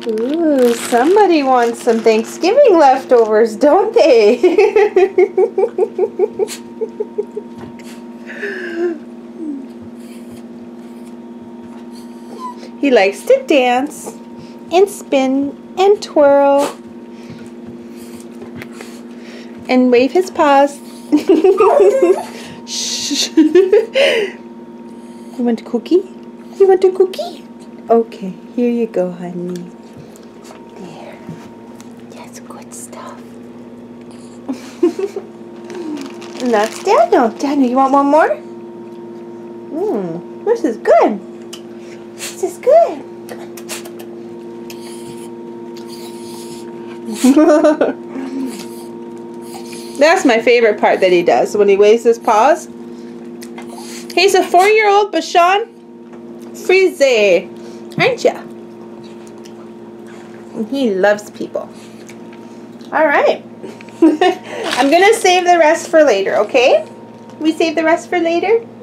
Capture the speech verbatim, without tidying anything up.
Ooh, somebody wants some Thanksgiving leftovers, don't they? He likes to dance and spin and twirl and wave his paws. Shh. You want a cookie? You want a cookie? Okay, here you go, honey. There. That's good stuff. And that's Daniel. Daniel, you want one more? Mmm, this is good. This is good. That's my favorite part that he does, when he waves his paws. He's a four-year-old Bashan Frise, aren't ya? And he loves people. All right. I'm gonna save the rest for later, okay? We save the rest for later?